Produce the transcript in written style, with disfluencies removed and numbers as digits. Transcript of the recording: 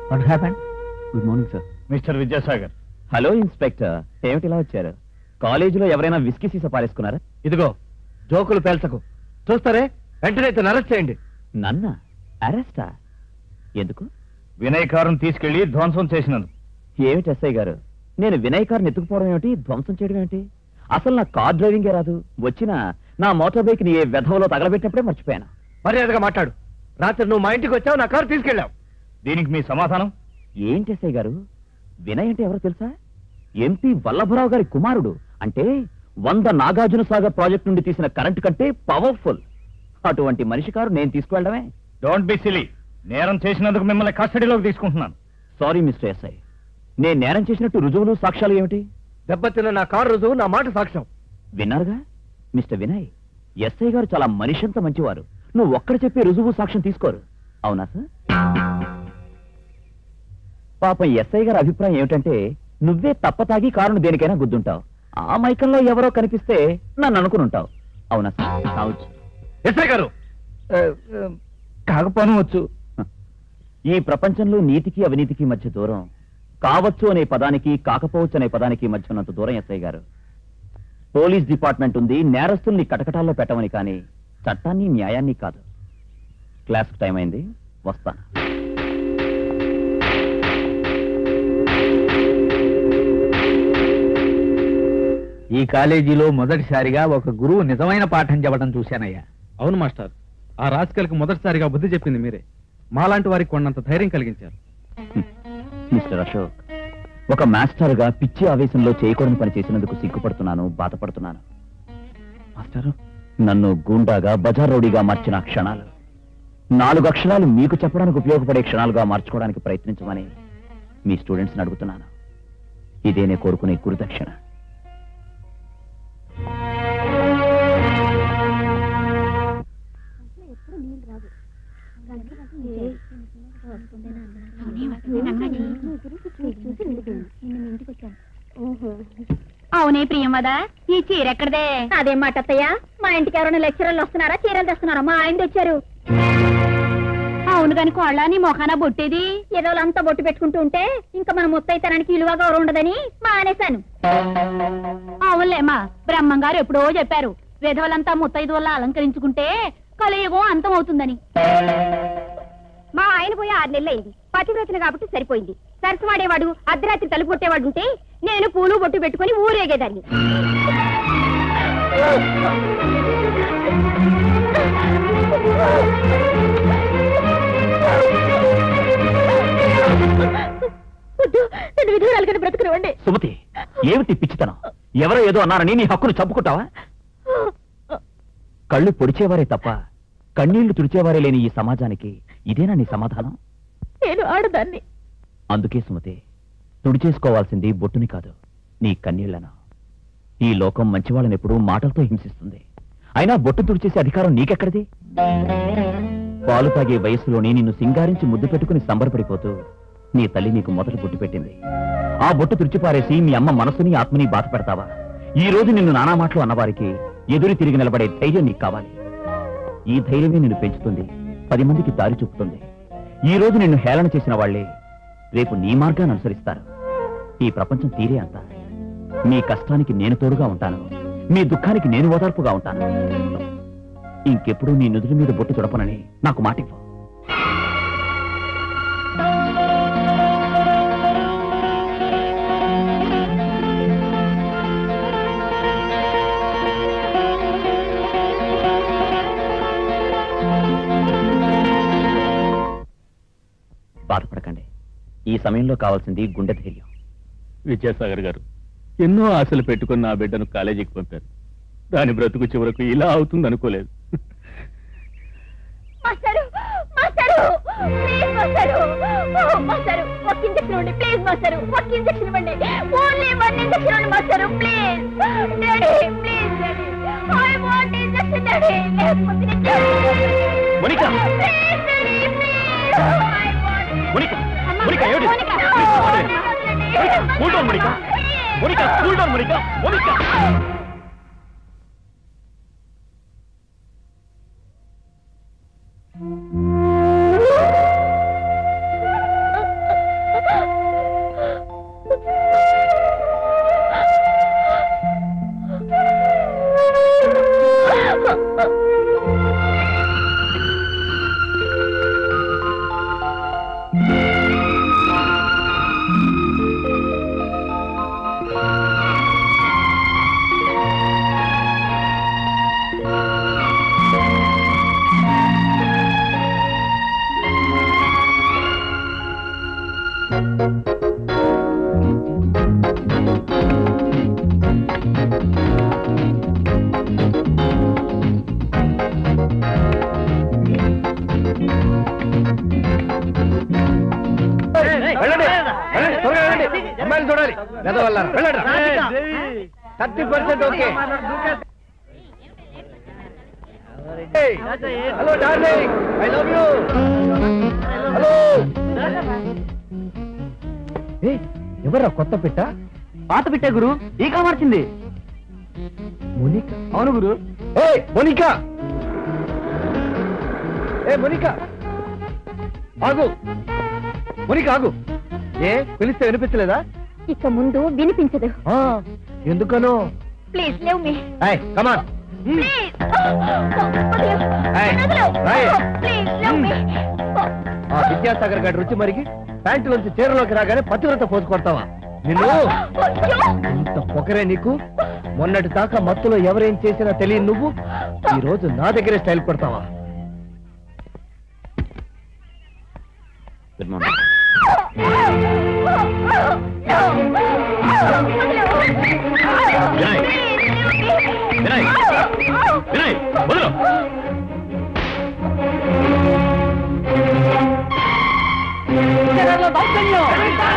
What happened? Good morning sir. Mister Vidyasagar. Hello inspector, ఏమిటి ఇలా వచ్చారు? కాలేజీలో ఎవరైనా విస్కీ సీసా పారేసుకున్నారా? ఇదిగో జోకులు పేల్చకు. చూస్తారే, వెంటనే ఇతను అరెస్ట్ చేయండి. నన్న అరెస్టా? ఎందుకు? వినయ్ కారును తీసుకెళ్లి ధ్వంసం చేసినందుకు. ఏమిటి ఎస్ఐ గారు, నేను వినయ్ కార్ని ఎత్తుకుపోవడం ఏమిటి, ధ్వంసం చేయడం ఏమిటి? అసలు నా కార్ డ్రైవింగే రాదు. వచ్చిన నా మోటార్ బైక్ ని ఏ వెధవలో తగలబెట్టినప్పుడే మర్చిపోయాను. మర్యాదగా మాట్లాడు. రాత్రి నువ్వు మా ఇంటికి వచ్చావు, నా కారు తీసుకెళ్ళావు. దీనికి మీ సమాధానం? ఏంటి ఎస్ఐ గారు, వినయ్ అంటే ఎవరో తెలుసా? ఎంపీ వల్లభరావు గారి కుమారుడు. అంటే 100 నాగార్జున సాగర్ ప్రాజెక్ట్ నుండి తీసిన కరెంట్ కంటే పవర్ఫుల్. అటువంటి మనిషి కారు నేను తీసుకువెళ్ళడమే. Don't be silly. నేరం చేసినందుకు మిమ్మల్ని కస్టడీలోకి తీసుకుంటున్నాను. సారీ మిస్టర్ ఎస్ఐ, నేను నేరం చేసినట్టు రుజువులు సాక్ష్యాలు ఏమిటి? దెబ్బతిన్న నా కారు రుజువు, నా మాట సాక్ష్యం. విన్నారుగా మిస్టర్ వినయ్, ఎస్ఐ గారు చాలా మనిషంత మంచివారు. నువ్వు ఒక్కడ చెప్పే రుజువు సాక్ష్యం తీసుకోరు. అవునా సార్? పాపం ఎస్ఐ గారి అభిప్రాయం ఏమిటంటే నువ్వే తప్పతాగి కారును దేనికైనా గుద్దుంటావు. ఆ మైకంలో ఎవరో కనిపిస్తే నన్ను అనుకుని ఉంటావు. అవునా సార్? కావచ్చు. ఎస్ఐ గారు కాకపోవచ్చు. ఈ ప్రపంచంలో నీతికి అవినీతికి మధ్య దూరం కావచ్చు అనే పదానికి కాకపోవచ్చు అనే పదానికి మధ్య ఉన్నంత దూరం ఎస్ఐ గారు. పోలీస్ డిపార్ట్మెంట్ ఉంది నేరస్తుల్ని కటకటాల్లో పెట్టమని, కానీ చట్టాన్ని న్యాయాన్ని కాదు. క్లాస్కి టైం అయింది, వస్తాను. ఈ కాలేజీలో మొదటిసారిగా ఒక గురువు నిజమైన పాఠం చెప్పడం చూశానయ్యా. అవును మాస్టర్, ఆ రాజకీయాలకు మొదటిసారిగా బుద్ధి చెప్పింది మీరే. మాలాంటి వారికి కొన్నంత ధైర్యం కలిగించారు. మిస్టర్ అశోక్, ఒక మాస్టర్గా పిచ్చి ఆవేశంలో చేయకూడని పని చేసినందుకు సిగ్గుపడుతున్నాను, బాధపడుతున్నాను. మాస్టారు, నన్ను గూండాగా బజార్ రౌడీగా మార్చిన క్షణాలు 4 అక్షరాలు మీకు చెప్పడానికి ఉపయోగపడే క్షణాలుగా మార్చుకోవడానికి ప్రయత్నించమని మీ స్టూడెంట్స్ని అడుగుతున్నాను. ఇదే నేను కోరుకునే గురుదక్షిణ. అవునే ప్రియమదా, ఈ చీర ఎక్కడదే? అదేం మాట అత్తయ్య, మా ఇంటికి ఎవరైనా లెక్చరర్లు వస్తున్నారా, చీరలు తెస్తున్నారా? మా ఆయన తెచ్చారు. అవును కాని కోళ్ళ, నీ మొఖాన బొట్టేది? ఏదో అంతా బొట్టు పెట్టుకుంటూ ఉంటే ఇంకా మన ముత్తైతనానికి విలువ గౌరవం ఉండదని మానేశాను. అవునులేమా, బ్రహ్మంగారు ఎప్పుడో చెప్పారు, విధవలంతా ముత్తైదు వల్ల అలంకరించుకుంటే కలియుగం అంతం అవుతుందని. మా ఆయన పోయి 6 నెలలు అయింది. పతివ్రతలు కాబట్టి సరిపోయింది. సరసవాడేవాడు, అర్ధరాత్రి తలుపు కొట్టేవాడు ఉంటే నేను పూలు బొట్టు పెట్టుకుని ఊరేగేదాన్ని. విధురాలుగా బ్రతుకునివ్వండి. సుమతి, ఏమిటి పిచ్చితనం? ఎవరో ఏదో అన్నారని నీ హక్కును చంపుకుంటావా? కళ్ళు పొడిచేవారే తప్ప కన్నీళ్లు తుడిచేవారే లేని ఈ సమాజానికి ఇదేనా నీ సమాధానం? నేను ఆడదాన్ని. అందుకే సుమతి, తుడిచేసుకోవాల్సింది బొట్టుని కాదు, నీ కన్నీళ్లను. ఈ లోకం మంచివాళ్ళని ఎప్పుడూ మాటలతో హింసిస్తుంది. అయినా బొట్టు తుడిచేసే అధికారం నీకెక్కడిది? పాలు తాగే వయస్సులోని నిన్ను సింగారించి ముద్దు పెట్టుకుని సంబరపడిపోతూ నీ తల్లి నీకు మొదటి బొట్టు పెట్టింది. ఆ బొట్టు తుడిచిపారేసి మీ అమ్మ మనసుని ఆత్మని బాధ పెడతావా? ఈ రోజు నిన్ను నానా మాటలు అన్నవారికి ఎదురు తిరిగి నిలబడే ధైర్యం నీకు కావాలి. ఈ ధైర్యమే నిన్ను పెంచుతుంది, 10 మందికి దారి చూపుతుంది. ఈ రోజు నిన్ను హేళన చేసిన వాళ్లే రేపు నీ మార్గాన్ని అనుసరిస్తారు. ఈ ప్రపంచం తీరే అంత. మీ కష్టానికి నేను తోడుగా ఉంటాను, మీ దుఃఖానికి నేను ఓదార్పుగా ఉంటాను. ఇంకెప్పుడు నీ నుదుటి మీద బొట్టు తుడపనని నాకు మాటివ్వు. బాధపడకండి. ఈ సమయంలో కావాల్సింది గుండె ధైర్యం. విద్యాసాగర్ గారు ఎన్నో ఆశలు పెట్టుకున్న నా బిడ్డను కాలేజీకి పంపారు. దాని బ్రతుకు చివరకు ఇలా అవుతుంది అనుకోలేదు. అమ్మాయిలు చూడాలి పెద్దవాళ్ళ 30% okay. Hello darling, I love you. Hello ఎవరా కొత్త పిట్ట? పాత పెట్టే గురు ఈ కామర్చింది. మోనికా? అవును గురు. మోనికా, మోనికా ఆగు. మోనికా ఆగు. పిలిస్తే వినిపించలేదా? ఇక ముందు వినిపించదు. ఎందుకనో? Please leave me. Come on. Please leave me. Vidyasagar గారి రుచి మరిగి ప్యాంటులోంచి చీరలోకి రాగానే పతివ్రత పోసు కొడతావా? నిన్ను ఇంత పొగరే నీకు? మొన్నటి దాకా మత్తులో ఎవరేం చేసినా తెలియని నువ్వు ఈ రోజు నా దగ్గరే స్టైల్ కొడతావా? Good morning. వినయ్, వినయ్, వదలు.